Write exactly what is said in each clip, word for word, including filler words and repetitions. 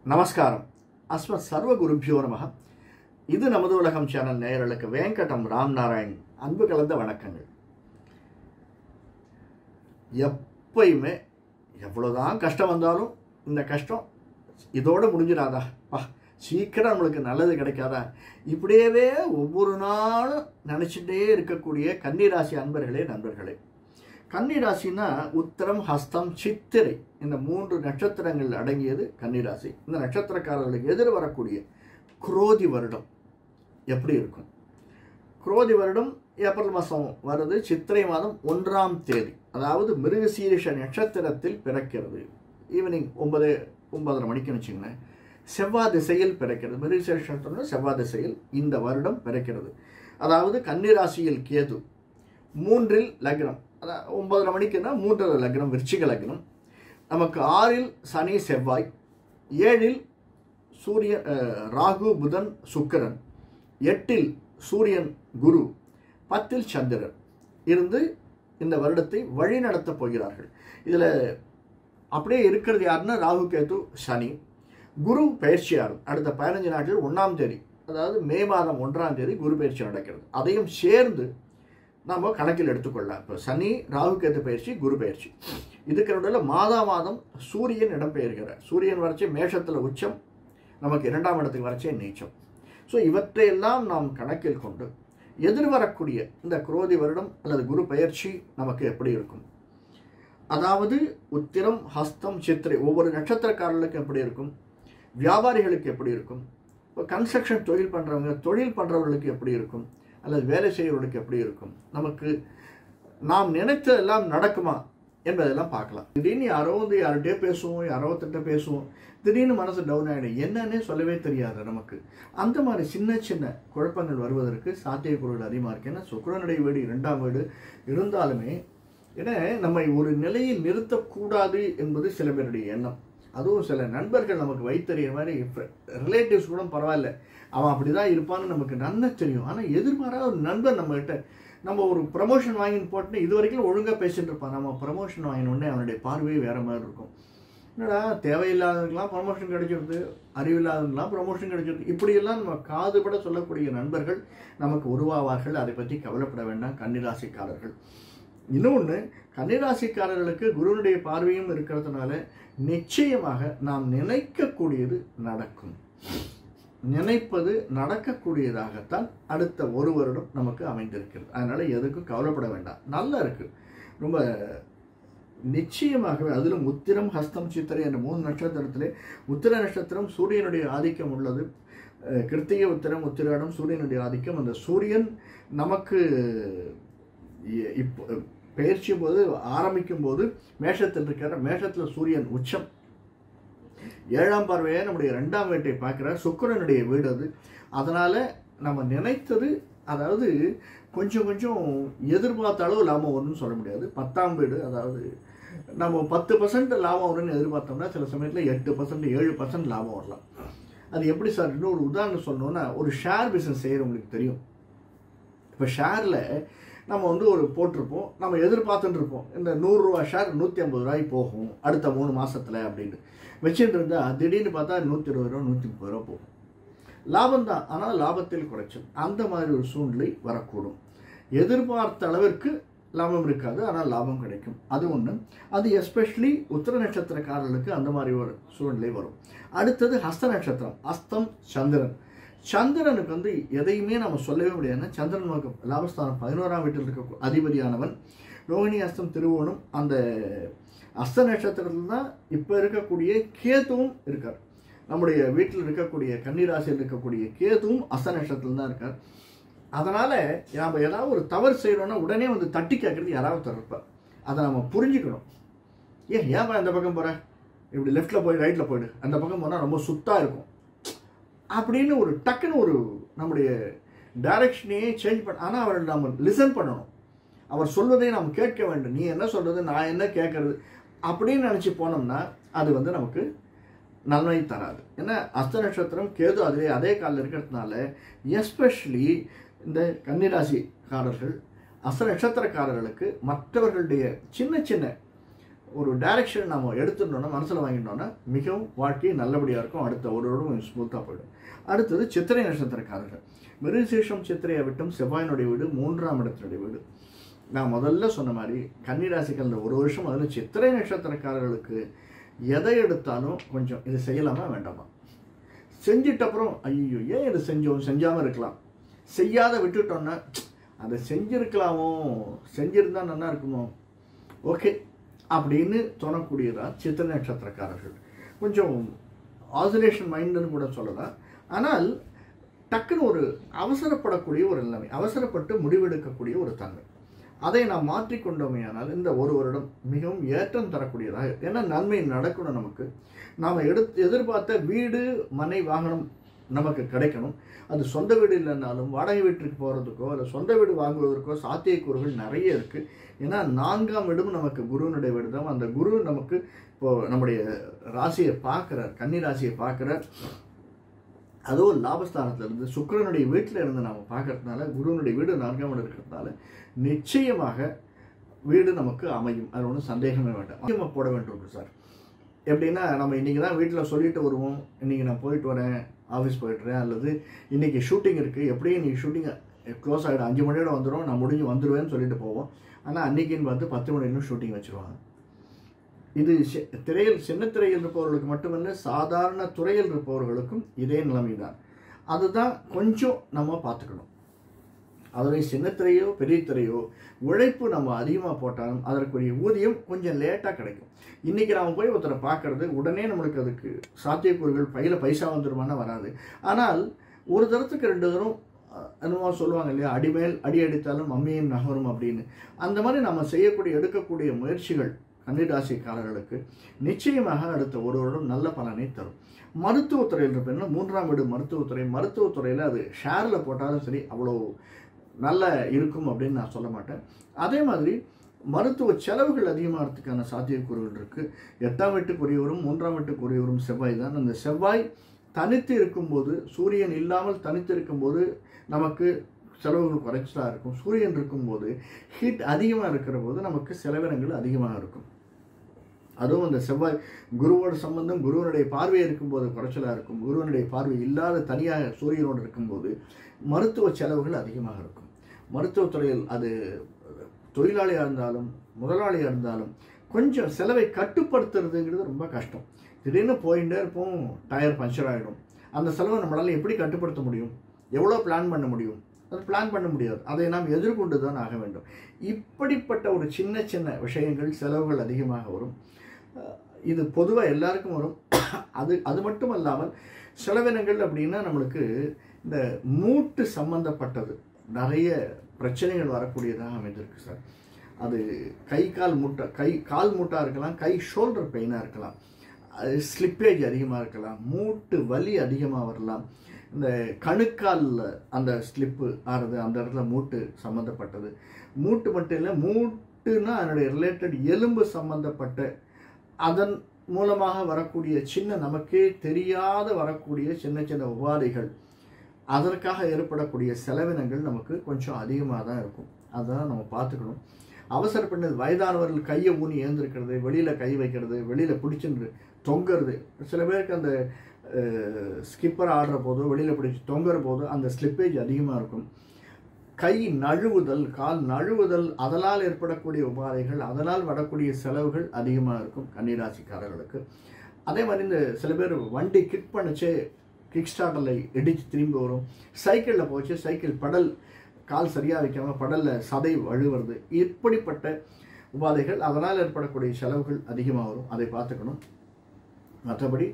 நமஸ்காரம். அஸ்மத் சர்வ குருபியோ நமக. இது நமது உலகம் சேனல் நேயர்களுக்கு வேங்கடம் ராம் நாராயண் அன்பு கலந்த வணக்கங்கள். எப்பயுமே எவ்வளோதான் கஷ்டம் வந்தாலும் இந்த கஷ்டம் இதோடு முடிஞ்சிடாதா, பா சீக்கிரம் நம்மளுக்கு நல்லது கிடைக்காதா, இப்படியே ஒவ்வொரு நாளும் நினச்சிட்டே இருக்கக்கூடிய கன்னிராசி அன்பர்களே நண்பர்களே. கன்னிராசினா உத்திரம், ஹஸ்தம், சித்திரை இந்த மூன்று நட்சத்திரங்கள் அடங்கியது கன்னிராசி. இந்த நட்சத்திரக்காரர்களுக்கு எதிர் வரக்கூடிய குரோதி வருடம் எப்படி இருக்கும்? குரோதி வருடம் ஏப்ரல் மாதம் வருது. சித்திரை மாதம் ஒன்றாம் தேதி, அதாவது மிருகசீரிஷ நட்சத்திரத்தில் பிறக்கிறது. ஈவினிங் ஒன்பது ஒன்பதரை மணிக்குன்னு வச்சுங்களேன். செவ்வாய் திசையில் பிறக்கிறது. மிருகசீரிஷ நட்சத்திரம் செவ்வாய் திசையில் இந்த வருடம் பிறக்கிறது. அதாவது கன்னிராசியில் கேது, மூன்றில் லக்னம், அதாவது ஒன்பதரை மணிக்குன்னா மூன்றரை லக்னம் விருச்சிக லக்னம். நமக்கு ஆறில் சனி செவ்வாய், ஏழில் சூரியன் ராகு புதன் சுக்கிரன், எட்டில் சூரியன் குரு, பத்தில் சந்திரன் இருந்து இந்த வருடத்தை வழி நடத்தப் போகிறார்கள். இதில் அப்படியே இருக்கிறது யாருன்னா ராகு கேது சனி. குரு பயிற்சியாகும் அடுத்த பதினஞ்சு நாட்கள் ஒன்றாம் தேதி, அதாவது மே மாதம் ஒன்றாம் தேதி குரு பயிற்சி நடக்கிறது. அதையும் சேர்ந்து நாம் கணக்கில் எடுத்துக்கொள்ளலாம். இப்போ சனி ராகு கேது பயிற்சி, குரு பயிற்சி, இதுக்கு நடுவில் மாதா மாதம் சூரியன் இடம்பெயர்கிறார். சூரியன் வரைச்சி மேஷத்தில் உச்சம், நமக்கு இரண்டாம் இடத்துக்கு வரைச்சே நீச்சம். ஸோ இவற்றையெல்லாம் நாம் கணக்கில் கொண்டு எதிர்வரக்கூடிய இந்த குரோதி வருடம் அல்லது குரு பயிற்சி நமக்கு எப்படி இருக்கும், அதாவது உத்திரம், ஹஸ்தம், சித்திரை ஒவ்வொரு நட்சத்திரக்காரர்களுக்கு எப்படி இருக்கும், வியாபாரிகளுக்கு எப்படி இருக்கும், இப்போ கன்ஸ்ட்ரக்ஷன் தொழில் பண்ணுறவங்க தொழில் பண்ணுறவர்களுக்கு எப்படி இருக்கும், அல்லது வேலை செய்கிறவர்களுக்கு எப்படி இருக்கும், நமக்கு நாம் நினைத்ததெல்லாம் நடக்குமா என்பதெல்லாம் பார்க்கலாம். திடீர்னு யாரோ வந்து யார்கிட்டே பேசுவோம், யாரோ திட்ட பேசுவோம், திடீர்னு மனசு டவுன் ஆகிடும், என்னன்னே சொல்லவே தெரியாது நமக்கு. அந்த மாதிரி சின்ன சின்ன குழப்பங்கள் வருவதற்கு சாத்தியக்கூறுகள் அதிகமாக இருக்குது. ஏன்னா சுக்கிரனுடைய வீடு இரண்டாம் வீடு இருந்தாலுமே ஏன்னா நம்மை ஒரு நிலையில் நிறுத்தக்கூடாது என்பது சில பேருடைய எண்ணம். அதுவும் சில நண்பர்கள் நமக்கு வைத்தறிய மாதிரி ரிலேட்டிவ்ஸ் கூட பரவாயில்ல, அவன் அப்படி தான் இருப்பான்னு நமக்கு நன்னா தெரியும். ஆனால் எதிர்பாராத ஒரு நண்பர் நம்மகிட்ட நம்ம ஒரு ப்ரமோஷன் வாங்கின்னு போட்டு இது வரைக்கும் ஒழுங்காக பேசிட்டு இருப்பான். நம்ம ப்ரமோஷன் வாங்கினோடனே அவனுடைய பார்வையே வேறு மாதிரி இருக்கும். என்னடா தேவையில்லாதவங்களாம் ப்ரமோஷன் கிடைச்சிருது, அறிவில்லாதவங்களாம் ப்ரமோஷன் கிடைச்சிருது, இப்படியெல்லாம் நம்ம காதுபட சொல்லக்கூடிய நண்பர்கள் நமக்கு உருவாவார்கள். அதை பற்றி கவலைப்பட வேண்டாம் கன்னிராசிக்காரர்கள். இன்னொன்று, கன்னிராசிக்காரர்களுக்கு குருனுடைய பார்வையும் இருக்கிறதுனால நிச்சயமாக நாம் நினைக்கக்கூடியது நடக்கும். நினைப்பது நடக்கக்கூடியதாகத்தான் அடுத்த ஒரு வருடம் நமக்கு அமைந்திருக்கிறது. அதனால் எதுக்கும் கவலைப்பட வேண்டாம், நல்லா இருக்குது ரொம்ப நிச்சயமாகவே. அதிலும் உத்திரம், ஹஸ்தம், சித்திரை என்ற மூணு நட்சத்திரத்திலே உத்திர நட்சத்திரம் சூரியனுடைய ஆதிக்கம் உள்ளது. கிருத்திகை, உத்திரம், உத்திராடம் சூரியனுடைய ஆதிக்கம். அந்த சூரியன் நமக்கு இப்போ பயிற்சியும் போது ஆரம்பிக்கும் போது மேஷத்தில் இருக்கிற, மேஷத்தில் சூரியன் உச்சம், ஏழாம் பார்வையை நம்முடைய ரெண்டாம் வீட்டை பார்க்குற சுக்கிரனுடைய வீடு அது. அதனால் நம்ம நினைத்தது, அதாவது கொஞ்சம் கொஞ்சம் எதிர்பார்த்த அளவு லாபம் வரும்னு சொல்ல முடியாது. பத்தாம் வீடு, அதாவது நம்ம பத்து பர்சன்ட் லாபம் வரும்னு எதிர்பார்த்தோம்னா சில சமயத்தில் எட்டு பர்சன்ட் ஏழு பர்சன்ட் லாபம் வரலாம். அது எப்படி சார்? இன்னும் ஒரு உதாரணம் சொன்னோன்னா, ஒரு ஷேர் பிஸ்னஸ் செய்கிறவங்களுக்கு தெரியும். இப்போ ஷேரில் நம்ம வந்து ஒரு போட்டிருப்போம், நம்ம எதிர்பார்த்துட்டு இருப்போம் இந்த நூறுரூவா ஷேர் நூற்றி ஐம்பது ரூபாய் போகும் அடுத்த மூணு மாதத்தில் அப்படின்னு வச்சுட்டு இருந்தால் திடீர்னு பார்த்தா நூற்றி இருபது ரூபா நூற்றி முப்பது ரூபா போகும். லாபம் தான், ஆனால் லாபத்தில் குறைச்சல். அந்த மாதிரி ஒரு சூழ்நிலை வரக்கூடும். எதிர்பார்த்த அளவிற்கு லாபம் இருக்காது, ஆனால் லாபம் கிடைக்கும். அது ஒன்று. அது எஸ்பெஷலி உத்திர நட்சத்திரக்காரர்களுக்கு அந்த மாதிரி ஒரு சூழ்நிலை வரும். அடுத்தது ஹஸ்த நட்சத்திரம், அஸ்தம், சந்திரன். சந்திரனுக்கு வந்து எதையுமே நம்ம சொல்லவே முடியாதுன்னா, சந்திரன் நமக்கு லாபஸ்தானம் பதினோராம் வீட்டில் இருக்க அதிபதியானவன். ரோகிணி, அஸ்தம், திருவோணம் அந்த அஸ்த நட்சத்திரத்தில் தான் இப்போ இருக்கக்கூடிய கேதுவும் இருக்கார். நம்முடைய வீட்டில் இருக்கக்கூடிய கன்னிராசியில் இருக்கக்கூடிய கேதுவும் அஸ்த நட்சத்திரத்தில் தான் இருக்கார். அதனால் நாம் ஏதாவது ஒரு தவறு செய்யணும்னா உடனே வந்து தட்டி கேட்குறது யாராவது இருப்பார். அதை நம்ம புரிஞ்சுக்கணும். ஏன் ஏன் இந்த பக்கம் போகிற, இப்படி லெஃப்டில் போய் ரைட்டில் போய்டு, அந்த பக்கம் போனால் ரொம்ப சுத்தாக இருக்கும் அப்படின்னு ஒரு டக்குன்னு ஒரு நம்முடைய டைரக்ஷனையே சேஞ்ச் பண்ண. ஆனால் அவரை நம்ம லிசன் பண்ணணும், அவர் சொல்வதை நாம் கேட்க வேண்டும். நீ என்ன சொல்கிறது, நான் என்ன கேட்கறது அப்படின்னு நினச்சி போனோம்னா அது வந்து நமக்கு நன்மை தராது. ஏன்னா அஸ்த நட்சத்திரம் கேது அதே அதே காலில் இருக்கிறதுனால எஸ்பெஷலி இந்த கன்னிராசிக்காரர்கள், அஸ்த நட்சத்திரக்காரர்களுக்கு மற்றவர்களுடைய சின்ன சின்ன ஒரு டைரக்ஷன் நம்ம எடுத்துட்டோம்னா மனசில் வாங்கிட்டோம்னா மிகவும் வாழ்க்கை நல்லபடியாக இருக்கும். அடுத்த ஒரு வருடம் ஸ்மூத்தாக போயிடும். அடுத்தது சித்திரை நட்சத்திரக்காரர்கள். மிருகசீரிஷம் சித்திரையை விட்டும் செவ்வாயினுடைய வீடு மூன்றாம் இடத்தினுடைய வீடு. நான் முதல்ல சொன்ன மாதிரி கன்னிராசிக்கு அந்த ஒரு வருஷம் அதில் சித்திரை நட்சத்திரக்காரர்களுக்கு எதை எடுத்தாலும் கொஞ்சம் இது செய்யலாமா வேண்டாமா, செஞ்சிட்டப்புறம் ஐயோ ஏன் இது செஞ்சோம் செஞ்சாமல் இருக்கலாம், செய்யாத விட்டுட்டோன்னா அதை செஞ்சிருக்கலாமோ செஞ்சிருந்தா நல்லா இருக்குமோ ஓகே அப்படின்னு தோணக்கூடியதா சித்திரை நட்சத்திரக்காரர்கள். கொஞ்சம் ஆசிலேஷன் மைண்டுன்னு கூட சொல்லலாம். ஆனால் டக்குன்னு ஒரு அவசரப்படக்கூடிய ஒரு நிலைமை, அவசரப்பட்டு முடிவெடுக்கக்கூடிய ஒரு தன்மை, அதை நாம் மாற்றிக்கொண்டோமே ஆனால் இந்த ஒரு வருடம் மிகவும் ஏற்றம் தரக்கூடியதாக. ஏன்னா நன்மை நடக்கணும், நமக்கு நாம் எடுத்து எதிர்பார்த்த வீடு மனை வாகனம் நமக்கு கிடைக்கணும். அது சொந்த வீடு இல்லைன்னாலும் வாடகை வீட்டுக்கு போகிறதுக்கோ இல்லை சொந்த வீடு வாங்குவதற்கோ சாத்தியக்கூறுகள் நிறைய இருக்குது. ஏன்னா நான்காம் வீடும் நமக்கு குருவினுடைய வீடு தான். அந்த குரு நமக்கு இப்போது நம்முடைய ராசியை பார்க்குறார், கன்னி ராசியை பார்க்குறார். அதுவும் லாபஸ்தானத்திலிருந்து சுக்கிரனுடைய வீட்டில் இருந்து நாம் பார்க்கறதுனால குருவனுடைய வீடு நான்காம் வீடு இருக்கிறதுனால நிச்சயமாக வீடு நமக்கு அமையும். அது ஒன்றும் சந்தேகமே வேண்டாம். அதிகமாக போட வேண்டியிருக்கும் சார். எப்படின்னா நம்ம இன்றைக்கி தான் வீட்டில் சொல்லிட்டு வருவோம், இன்றைக்கி நான் போயிட்டு வரேன், ஆஃபீஸ் போயிட்டுறேன், அல்லது இன்றைக்கி ஷூட்டிங் இருக்குது, எப்படியும் இன்றைக்கி ஷூட்டிங் க்ளோஸ் ஆகிடும், அஞ்சு மணியோட வந்துடும், நான் முடிஞ்சு வந்துடுவேன்னு சொல்லிட்டு போவோம். ஆனால் அன்றைக்கின்னு பார்த்து பத்து மணிலும் ஷூட்டிங் வச்சுருவாங்க. இது திரையில் சின்ன திரையில் இருப்பவர்களுக்கு மட்டுமல்ல, சாதாரண துறையில் இருப்பவர்களுக்கும் இதே நிலைமை தான். அதுதான் கொஞ்சம் நம்ம பார்த்துக்கணும். அதனை சின்ன திரையோ பெரிய திரையோ உழைப்பு நம்ம அதிகமாக போட்டாலும் அதற்குரிய ஊதியம் கொஞ்சம் லேட்டாக கிடைக்கும். இன்றைக்கி நாம் போய் ஒருத்தரை பார்க்கறது உடனே நம்மளுக்கு அதுக்கு சாத்தியக்கூறுகள் பையில் பைசா வந்துடுமானா வராது. ஆனால் ஒரு தரத்துக்கு ரெண்டு தரம் என்னமோ சொல்லுவாங்க இல்லையா, அடிமேல் அடி அடித்தாலும் மம்மியும் நகரும் அப்படின்னு. அந்த மாதிரி நம்ம செய்யக்கூடிய எடுக்கக்கூடிய முயற்சிகள் கன்னிராசிக்காரர்களுக்கு நிச்சயமாக அடுத்த ஒரு வருடம் நல்ல பலனை தரும். மருத்துவத்துறையில் இருப்பேன்னா மூன்றாம் வீடு மருத்துவத்துறை, மருத்துவத்துறையில் அது ஷேரில் போட்டாலும் சரி அவ்வளோ நல்ல இருக்கும் அப்படின்னு நான் சொல்ல மாட்டேன். அதே மாதிரி மருத்துவ செலவுகள் அதிகமாகிறதுக்கான சாத்தியக்கூறுகள் இருக்குது. எட்டாம் வீட்டுக்குரியவரும் மூன்றாம் வீட்டுக்குரியவரும் செவ்வாய் தான். அந்த செவ்வாய் தனித்து இருக்கும்போது, சூரியன் இல்லாமல் தனித்து இருக்கும்போது நமக்கு செலவுகள் குறைச்சலாக இருக்கும். சூரியன் இருக்கும்போது ஹீட் அதிகமாக இருக்கிற போது நமக்கு செலவினங்கள் அதிகமாக இருக்கும். அதுவும் அந்த செவ்வாய் குருவோட சம்பந்தம், குருவனுடைய பார்வை இருக்கும்போது குறைச்சலாக இருக்கும். குருவனுடைய பார்வை இல்லாத தனியாக சூரியனோடு இருக்கும்போது மருத்துவ செலவுகள் அதிகமாக இருக்கும். மருத்துவத்துறையில் அது தொழிலாளியாக இருந்தாலும் முதலாளியாக இருந்தாலும் கொஞ்சம் செலவை கட்டுப்படுத்துறதுங்கிறது ரொம்ப கஷ்டம். திடீர்னு போயிட்டே இருப்போம், டயர் பஞ்சர் ஆகிடும். அந்த செலவை நம்மளால் எப்படி கட்டுப்படுத்த முடியும்? எவ்வளோ பிளான் பண்ண முடியும்? அது பிளான் பண்ண முடியாது. அதை நாம் எதிர்கொண்டு தான் ஆக வேண்டும். இப்படிப்பட்ட ஒரு சின்ன சின்ன விஷயங்கள் செலவுகள் அதிகமாக வரும். இது பொதுவாக எல்லாருக்கும் வரும். அது அது மட்டும் அல்லாமல் செலவினங்கள் அப்படின்னா நம்மளுக்கு இந்த மூட்டு சம்பந்தப்பட்டது நிறைய பிரச்சனைகள் வரக்கூடியதாக அமைந்திருக்கு சார். அது கை கால் மூட்டை, கை கால் மூட்டாக இருக்கலாம், கை ஷோல்டர் பெயினாக இருக்கலாம், அது ஸ்லிப்பேஜ் அதிகமாக இருக்கலாம், மூட்டு வலி அதிகமாக வரலாம். இந்த கணுக்காலில் அந்த ஸ்லிப்பு ஆறுது, அந்த இடத்துல மூட்டு சம்மந்தப்பட்டது. மூட்டு மட்டும் இல்லை, மூட்டுன்னா அதனுடைய ரிலேட்டட் எலும்பு சம்பந்தப்பட்ட அதன் மூலமாக வரக்கூடிய சின்ன நமக்கே தெரியாத வரக்கூடிய சின்ன சின்ன உபாதைகள், அதற்காக ஏற்படக்கூடிய செலவினங்கள் நமக்கு கொஞ்சம் அதிகமாக தான் இருக்கும். அதெல்லாம் நம்ம பார்த்துக்கணும். அவசரப்பட்டது வயதானவர்கள் கையை ஊனி ஏந்திருக்கிறது, வெளியில் கை வைக்கிறது, வெளியில் பிடிச்சிருந்து தொங்குறது. சில பேருக்கு அந்த ஸ்கிப்பர் ஆடுற போதோ வெளியில் பிடிச்சி தொங்குற போதோ அந்த ஸ்லிப்பேஜ் அதிகமாக இருக்கும். கை நழுவுதல், கால் நழுவுதல், அதனால் ஏற்படக்கூடிய உபாதைகள், அதனால் வரக்கூடிய செலவுகள் அதிகமாக இருக்கும் கன்னிராசிக்காரர்களுக்கு. அதே மாதிரி இந்த சில பேர் வண்டி கிக் பண்ணிச்சே கிக் ஸ்டார்டரில் இடித்து திரும்பி வரும். சைக்கிளில் போச்சு, சைக்கிள் படல் கால் சரியாக வைக்காமல் படலில் சதை வழுவுறது. இப்படிப்பட்ட உபாதைகள், அதனால் ஏற்படக்கூடிய செலவுகள் அதிகமாக வரும். அதை பார்த்துக்கணும். மற்றபடி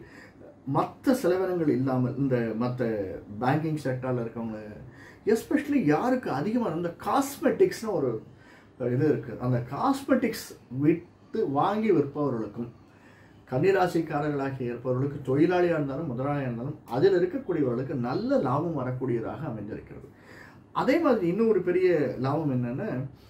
மற்ற செலவினங்கள் இல்லாமல் இந்த மற்ற பேங்கிங் செக்டரில் இருக்கவங்க, எஸ்பெஷலி யாருக்கு அதிகமாக இந்த காஸ்மெட்டிக்ஸ்னு ஒரு இது இருக்குது, அந்த காஸ்மெட்டிக்ஸ் விட்டு வாங்கி விற்பவர்களுக்கும் கன்னிராசிக்காரர்களாகி இருப்பவர்களுக்கு, தொழிலாளியாக இருந்தாலும் முதலாளியாக இருந்தாலும் அதில் இருக்கக்கூடியவர்களுக்கு நல்ல லாபம் வரக்கூடியதாக அமைந்திருக்கிறது. அதே மாதிரி இன்னும் ஒரு பெரிய லாபம் என்னென்னா,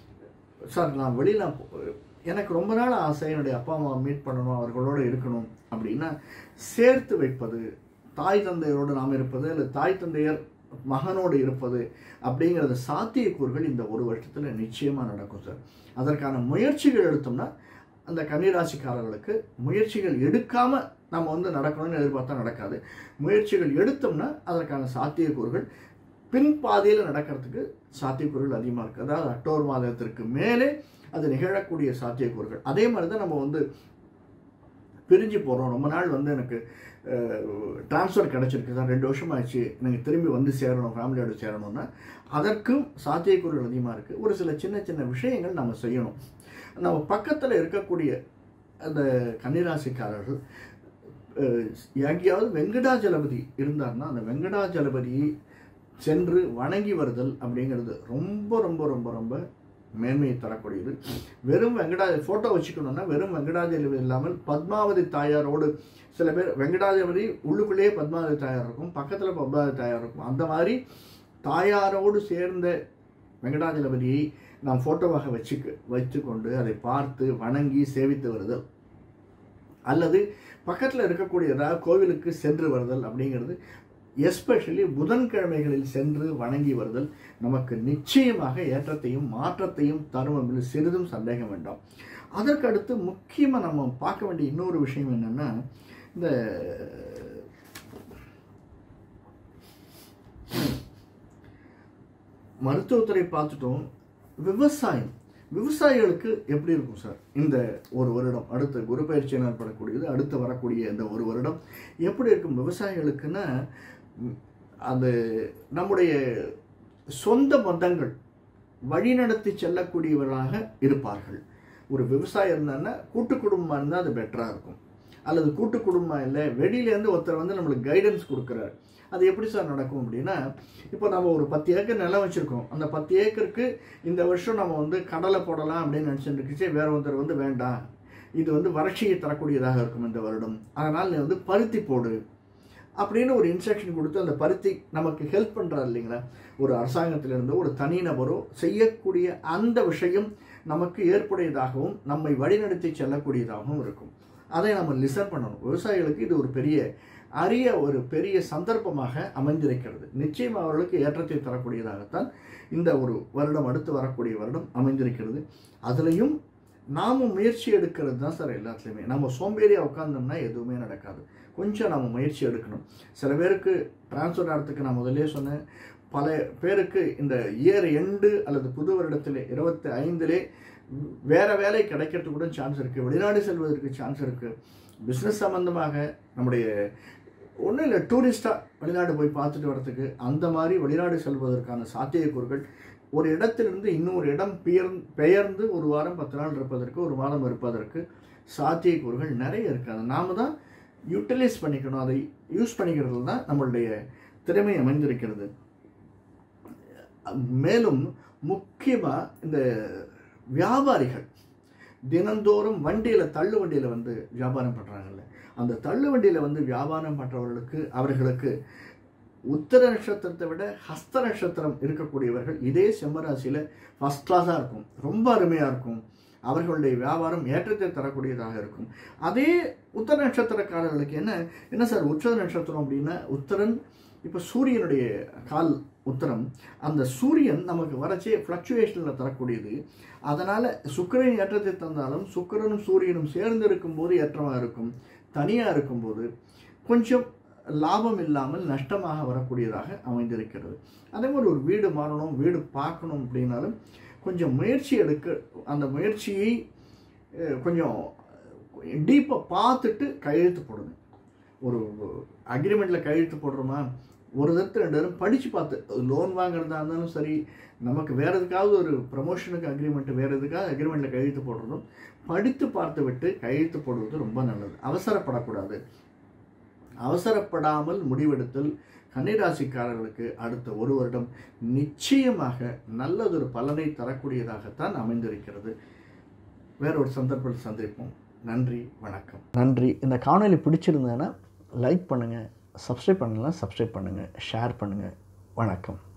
சார் நான் வெளியில் எனக்கு ரொம்ப நாள் ஆசை, என்னுடைய அப்பா அம்மா மீட் பண்ணணும், அவர்களோடு இருக்கணும் அப்படின்னா சேர்த்து வைப்பது, தாய் தந்தையரோடு நாம் இருப்பது, இல்லை தாய் தந்தையர் மகனோடு இருப்பது அப்படிங்கிறது சாத்தியக்கூறுகள் இந்த ஒரு வருஷத்தில் நிச்சயமாக நடக்கும் சார். அதற்கான முயற்சிகள் எடுத்தோம்னா அந்த கன்னிராசிக்காரர்களுக்கு முயற்சிகள் எடுக்காமல் நம்ம வந்து நடக்கணும்னு எதிர்பார்த்தா நடக்காது. முயற்சிகள் எடுத்தோம்னா அதற்கான சாத்தியக்கூறுகள் பின் பாதையில் நடக்கிறதுக்கு சாத்தியக்கூறுகள் அதிகமாக இருக்குது. அதாவது அக்டோபர் மாதத்திற்கு மேலே அது நிகழக்கூடிய சாத்தியக்கூறுகள். அதே மாதிரி தான் நம்ம வந்து பிரிஞ்சு போகிறோம். ரொம்ப நாள் வந்து எனக்கு ட்ரான்ஸ்ஃபர் கிடச்சிருக்கு சார், ரெண்டு வருஷம் ஆச்சு, எனக்கு திரும்பி வந்து சேரணும், ஃபேமிலியோடு சேரணும்னா அதற்கும் சாத்தியக்கூறுகள் அதிகமாக இருக்குது. ஒரு சில சின்ன சின்ன விஷயங்கள் நம்ம செய்யணும். நம்ம பக்கத்தில் இருக்கக்கூடிய அந்த கன்னிராசிக்காரர்கள் எங்கேயாவது வெங்கடாஜலபதி இருந்தார்னா அந்த வெங்கடாஜலபதியை சென்று வணங்கி வருதல் அப்படிங்கிறது ரொம்ப ரொம்ப ரொம்ப ரொம்ப மேன்மையை தரக்கூடியது. வெறும் வெங்கடாஜ ஃபோட்டோ வச்சுக்கணும்னா வெறும் வெங்கடாஜலபதி இல்லாமல் பத்மாவதி தாயாரோடு, சில பேர் வெங்கடாஜலபதி உள்ளுக்குள்ளேயே பத்மாவதி தாயார் இருக்கும், பக்கத்தில் பத்மாவதி தாயார் இருக்கும். அந்த மாதிரி தாயாரோடு சேர்ந்த வெங்கடாஜலபதியை நாம் ஃபோட்டோவாக வச்சுக்க வச்சுக்கொண்டு அதை பார்த்து வணங்கி சேவித்து வருதல், அல்லது பக்கத்தில் இருக்கக்கூடிய ஏதாவது கோவிலுக்கு சென்று வருதல் அப்படிங்கிறது, எஸ்பெஷலி புதன்கிழமைகளில் சென்று வணங்கி வருதல் நமக்கு நிச்சயமாக ஏற்றத்தையும் மாற்றத்தையும் தரும் என்று சிறிதும் சந்தேகம் வேண்டாம். அதற்கடுத்து முக்கியமாக நம்ம பார்க்க வேண்டிய இன்னொரு விஷயம் என்னென்னா, இந்த மருத்துவத்துறை பார்த்துட்டோம். விவசாயம், விவசாயிகளுக்கு எப்படி இருக்கும் சார் இந்த ஒரு வருடம், அடுத்த குரு பயிற்சி ஏற்படக்கூடியது, அடுத்து வரக்கூடிய இந்த ஒரு வருடம் எப்படி இருக்கும் விவசாயிகளுக்குன்னா, அது நம்முடைய சொந்த பந்தங்கள் வழிநடத்தி செல்லக்கூடியவர்களாக இருப்பார்கள். ஒரு விவசாயம் இருந்தான்னா கூட்டு குடும்பமாக இருந்தால் அது பெட்டராக இருக்கும். அல்லது கூட்டு குடும்பம் இல்லை, வெளியிலேருந்து ஒருத்தர் வந்து நம்மளுக்கு கைடன்ஸ் கொடுக்குறாரு. அது எப்படி சார் நடக்கும் அப்படின்னா, இப்போ நம்ம ஒரு பத்து ஏக்கர் நிலம் வச்சுருக்கோம். அந்த பத்து ஏக்கருக்கு இந்த வருஷம் நம்ம வந்து கடலை போடலாம் அப்படின்னு நினச்சிட்டு இருந்துச்சு. வேற ஒருத்தர் வந்து வேண்டாம், இது வந்து வறட்சியை தரக்கூடியதாக இருக்கும் இந்த வருடம், அதனால் நீ வந்து பருத்தி போடு அப்படின்னு ஒரு இன்ஸ்ட்ரக்ஷன் கொடுத்து அந்த பருத்தி நமக்கு ஹெல்ப் பண்ணுறாரு இல்லைங்களா. ஒரு அரசாங்கத்திலிருந்தோ ஒரு தனிநபரோ செய்யக்கூடிய அந்த விஷயம் நமக்கு ஏற்புடையதாகவும் நம்மை வழிநடத்தி செல்லக்கூடியதாகவும் இருக்கும். அதை நம்ம லிசன் பண்ணணும். விவசாயிகளுக்கு இது ஒரு பெரிய அரிய ஒரு பெரிய சந்தர்ப்பமாக அமைந்திருக்கிறது. நிச்சயம் அவர்களுக்கு ஏற்றத்தை தரக்கூடியதாகத்தான் இந்த ஒரு வருடம், அடுத்து வரக்கூடிய வருடம் அமைந்திருக்கிறது. அதுலேயும் நாமும் முயற்சி எடுக்கிறது தான் சார் எல்லாத்துலேயுமே. நம்ம சோம்பேறியாக உட்கார்ந்தோம்னா எதுவுமே நடக்காது. கொஞ்சம் நம்ம முயற்சி எடுக்கணும். சில பேருக்கு டிரான்ஸ்ஃபர் ஆகிறதுக்கு நான் முதலே சொன்னேன். பல பேருக்கு இந்த இயர் எண்டு அல்லது புது வருடத்திலே இருபத்தி ஐந்திலே வேறு வேலை கிடைக்கிறதுக்கு கூட சான்ஸ் இருக்குது. வெளிநாடு செல்வதற்கு சான்ஸ் இருக்குது. பிஸ்னஸ் சம்மந்தமாக நம்முடைய ஒன்றும் இல்லை, டூரிஸ்டாக வெளிநாடு போய் பார்த்துட்டு வரத்துக்கு, அந்த மாதிரி வெளிநாடு செல்வதற்கான சாத்தியக்கூறுகள், ஒரு இடத்திலிருந்து இன்னொரு இடம் பெயர் பெயர்ந்து ஒரு வாரம் பத்து நாள் இருப்பதற்கு, ஒரு மாதம் இருப்பதற்கு சாத்தியக்கூறுகள் நிறைய இருக்காது. நாம் தான் யூட்டிலைஸ் பண்ணிக்கணும். அதை யூஸ் பண்ணிக்கிறது தான் நம்மளுடைய திறமை அமைந்திருக்கிறது. மேலும் முக்கியமாக இந்த வியாபாரிகள் தினந்தோறும் வண்டியில் தள்ளு வண்டியில் வந்து வியாபாரம் பண்ணுறாங்கல்ல, அந்த தள்ளு வண்டியில் வந்து வியாபாரம் பண்ணுறவர்களுக்கு, அவர்களுக்கு உத்தர நட்சத்திரத்தை விட ஹஸ்த நட்சத்திரம் இருக்கக்கூடியவர்கள் இதே செம்மராசியில் ஃபஸ்ட் கிளாஸாக இருக்கும், ரொம்ப அருமையாக இருக்கும். அவர்களுடைய வியாபாரம் ஏற்றத்தை தரக்கூடியதாக இருக்கும். அதே உத்தர நட்சத்திரக்காரர்களுக்கு என்ன என்ன சார் உத்தர நட்சத்திரம் அப்படின்னா, உத்தரன் இப்போ சூரியனுடைய கால் உத்தரம், அந்த சூரியன் நமக்கு வரச்சே ஃப்ளக்சுவேஷனில் தரக்கூடியது. அதனால் சுக்கிரன் ஏற்றத்தை தந்தாலும் சுக்கிரனும் சூரியனும் சேர்ந்து இருக்கும்போது ஏற்றமாக இருக்கும். தனியாக இருக்கும்போது கொஞ்சம் லாபம் இல்லாமல் நஷ்டமாக வரக்கூடியதாக அமைந்திருக்கிறது. அதே மாதிரி ஒரு வீடு மாறணும், வீடு பார்க்கணும் அப்படின்னாலும் கொஞ்சம் முயற்சி எடுக்க, அந்த முயற்சியை கொஞ்சம் டீப்பாக பார்த்துட்டு கையெழுத்து போடணும். ஒரு அக்ரிமெண்ட்டில் கையெழுத்து போடுறோமா, ஒரு தரத்து ரெண்டு தரம் படித்து பார்த்து, லோன் வாங்குறதா இருந்தாலும் சரி, நமக்கு வேறு எதுக்காவது ஒரு ப்ரமோஷனுக்கு அக்ரிமெண்ட்டு, வேறு எதுக்காவது அக்ரிமெண்ட்டில் கையெழுத்து போடுறதும் படித்து பார்த்து விட்டு கையெழுத்து போடுவது ரொம்ப நல்லது. அவசரப்படக்கூடாது. அவசரப்படாமல் முடிவெடுத்தல் கன்னிராசிக்காரர்களுக்கு அடுத்த ஒரு வருடம் நிச்சயமாக நல்லதொரு பலனை தரக்கூடியதாகத்தான் அமைந்திருக்கிறது. வேறொரு சந்தர்ப்பத்தில் சந்திப்போம். நன்றி, வணக்கம். நன்றி. இந்த காணொலி பிடிச்சிருந்தேன்னா லைக் பண்ணுங்கள், சப்ஸ்கிரைப் பண்ணலாம் சப்ஸ்கிரைப் பண்ணுங்கள், ஷேர் பண்ணுங்கள். வணக்கம்.